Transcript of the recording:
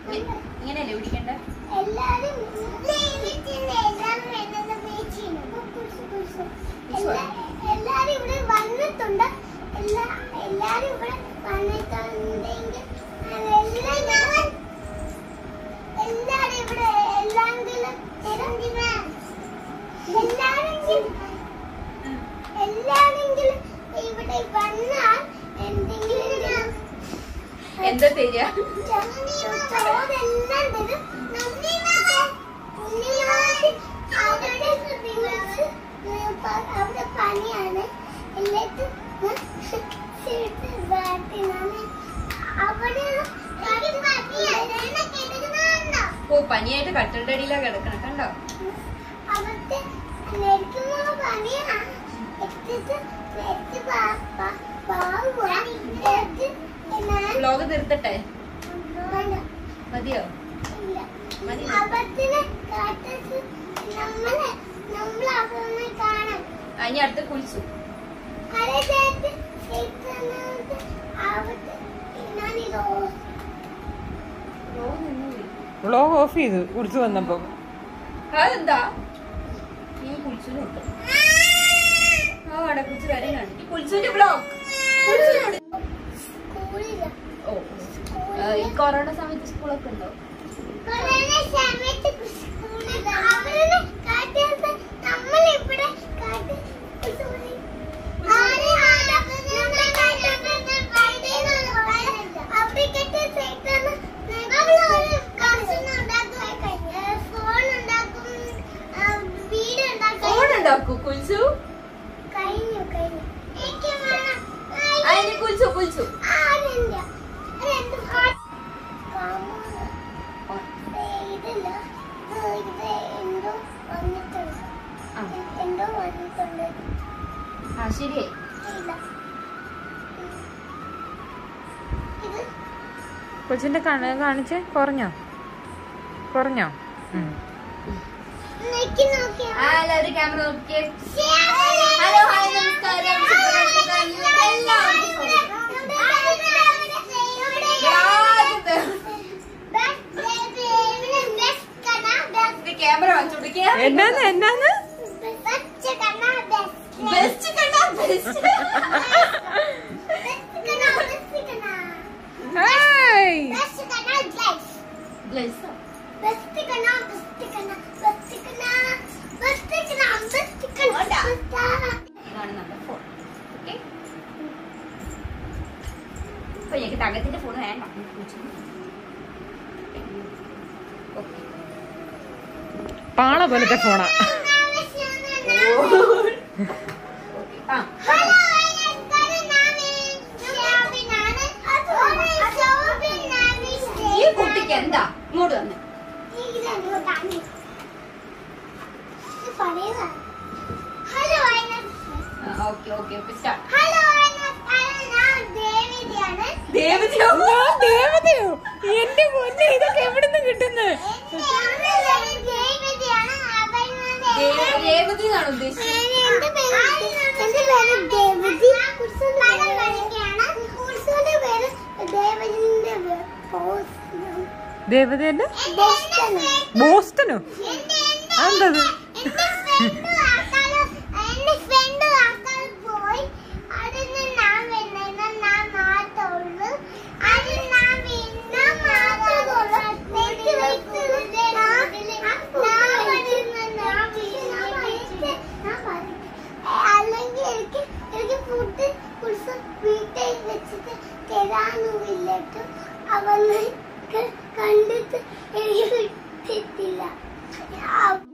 ഇങ്ങനെയല്ലേ പിടിക്കണ്ട? എല്ലാരും ഇവിടെ വന്നിട്ടുണ്ട്. എല്ലാരും ഇവിടെ വന്നിട്ടുണ്ടെങ്കിൽ എല്ലാരും ഇവിടെ എല്ലാരെങ്കിലും ഇവിടെ വന്നാൽ എന്തെങ്കിലും എന്താ തരിക? അവിടെ പനിയാണ് എല്ലാത്തും ഓ പനിയായിട്ട് കട്ടന്റെ അടിയിലാ കിടക്കണം കണ്ടോ? അവിടുത്തെ പനിയാണ്. വ്ലോഗ് നിർത്തട്ടെ? മതിയോ? ഇനി അടുത്ത് കുളിച്ചു. വ്ലോഗ് ഓഫ് ചെയ്തു കുളിച്ചു വന്നപ്പോ. അതെന്താ നീ കുളിച്ചു നോക്കാം? ആ അവിടെ കുളിച്ചു വരെ കണ്ടി കുളിച്ചുവിന്റെ വ്ലോഗ്. ഓ ഈ കൊറോണ സമയത്ത് സ്കൂളൊക്കെ ഉണ്ടോ? കുളിച്ചു കുളിച്ചു കുളിച്ചു ആ ശരിയായി. കൊച്ചിന്റെ കണ്ണ് കാണിച്ച് കുറഞ്ഞോ? കുറഞ്ഞോ? എല്ലാവരും ക്യാമറ നോക്കിയേ. ഹലോ ഹായ് നമസ്കാരം. ക്യാമറ വാങ്ങിച്ചോടിക്കുക. എന്നാന്ന് എന്നാന്ന് ബെസ്റ്റ് കണ്ണ ബെസ്റ്റ്. ഇതാണ് നമ്മുടെ ഫോൺ. ഓക്കെ അപ്പൊ ഞങ്ങൾക്ക് തങ്കത്തിന്റെ ഫോൺ വേണ്ട. പാള പോലത്തെ ഫോണാ. ഈ കുട്ടിക്ക് എന്താ ഇങ്ങോട്ട് വന്ന്? Okay okay okay start. ദേവതയോ? ദേവതയോ? എന്റെ പൊന്നെ ഇതൊക്കെ എവിടുന്ന് കിട്ടുന്നത്? ദേവതി എന്നാണ് ഉദ്ദേശിച്ചത്. ദേവതന്റെ ബോസ്റ്റനോ? അതെന്തത്? അവന് കണ്ടിട്ട് എനിക്ക് കിട്ടിയിട്ടില്ല.